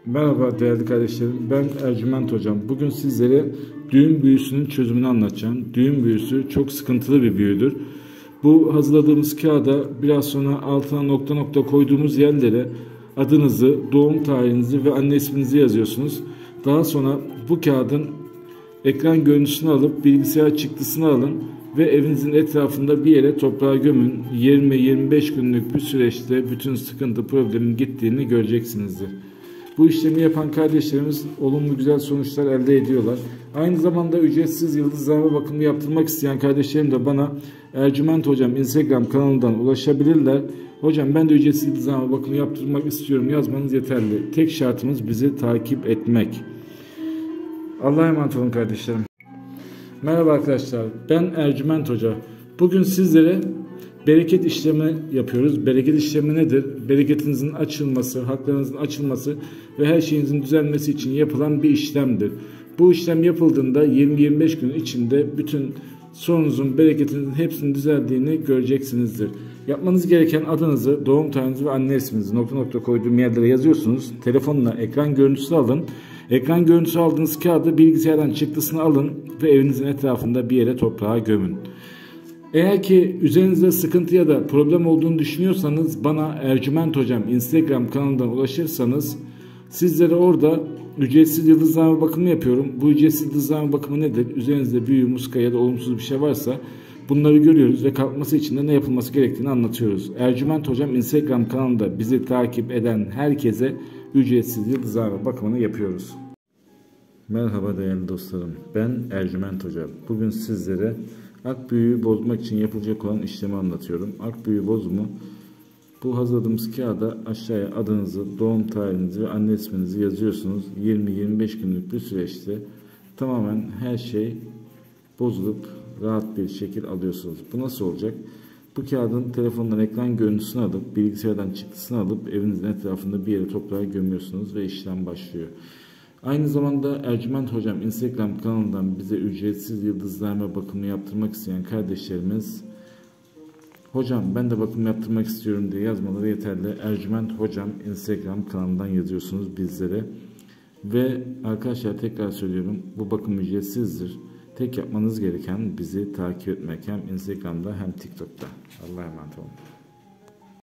Merhaba değerli kardeşlerim, ben Ercüment Hocam. Bugün sizlere düğüm büyüsünün çözümünü anlatacağım. Düğüm büyüsü çok sıkıntılı bir büyüdür. Bu hazırladığımız kağıda biraz sonra altına nokta nokta koyduğumuz yerlere adınızı, doğum tarihinizi ve anne isminizi yazıyorsunuz. Daha sonra bu kağıdın ekran görüntüsünü alıp bilgisayar çıktısını alın ve evinizin etrafında bir yere toprağa gömün. 20-25 günlük bir süreçte bütün sıkıntı problemin gittiğini göreceksinizdir. Bu işlemi yapan kardeşlerimiz olumlu güzel sonuçlar elde ediyorlar. Aynı zamanda ücretsiz yıldızlama bakımı yaptırmak isteyen kardeşlerim de bana Ercüment Hocam Instagram kanalından ulaşabilirler. Hocam ben de ücretsiz yıldızlama bakımı yaptırmak istiyorum yazmanız yeterli. Tek şartımız bizi takip etmek. Allah'a emanet olun kardeşlerim. Merhaba arkadaşlar, ben Ercüment Hoca. Bugün sizlere bereket işlemi yapıyoruz. Bereket işlemi nedir? Bereketinizin açılması, haklarınızın açılması ve her şeyinizin düzelmesi için yapılan bir işlemdir. Bu işlem yapıldığında 20-25 gün içinde bütün sorunuzun, bereketinizin hepsinin düzeldiğini göreceksinizdir. Yapmanız gereken adınızı, doğum tarihinizi ve anne isminizi nokta nokta koyduğum yerlere yazıyorsunuz. Telefonla ekran görüntüsü alın. Ekran görüntüsü aldığınız kağıdı bilgisayardan çıktısını alın ve evinizin etrafında bir yere toprağa gömün. Eğer ki üzerinizde sıkıntı ya da problem olduğunu düşünüyorsanız bana Ercüment Hocam Instagram kanalından ulaşırsanız sizlere orada ücretsiz yıldızlama bakımı yapıyorum. Bu ücretsiz yıldızlama bakımı nedir? Üzerinizde büyü, muska ya da olumsuz bir şey varsa bunları görüyoruz ve kalkması için de ne yapılması gerektiğini anlatıyoruz. Ercüment Hocam Instagram kanalında bizi takip eden herkese ücretsiz yıldızlama bakımını yapıyoruz. Merhaba değerli dostlarım. Ben Ercüment Hocam. Bugün sizlere ak büyüyü bozmak için yapılacak olan işlemi anlatıyorum. Ak büyü bozumu, bu hazırladığımız kağıda aşağıya adınızı, doğum tarihinizi ve anne isminizi yazıyorsunuz. 20-25 günlük bir süreçte tamamen her şey bozulup rahat bir şekil alıyorsunuz. Bu nasıl olacak? Bu kağıdın telefondan ekran görüntüsünü alıp bilgisayardan çıktısını alıp evinizin etrafında bir yere toprağa gömüyorsunuz ve işlem başlıyor. Aynı zamanda Ercüment Hocam Instagram kanalından bize ücretsiz yıldızlama bakımı yaptırmak isteyen kardeşlerimiz hocam ben de bakım yaptırmak istiyorum diye yazmaları yeterli. Ercüment Hocam Instagram kanalından yazıyorsunuz bizlere. Ve arkadaşlar tekrar söylüyorum, bu bakım ücretsizdir. Tek yapmanız gereken bizi takip etmek, hem Instagram'da hem TikTok'ta. Allah'a emanet olun.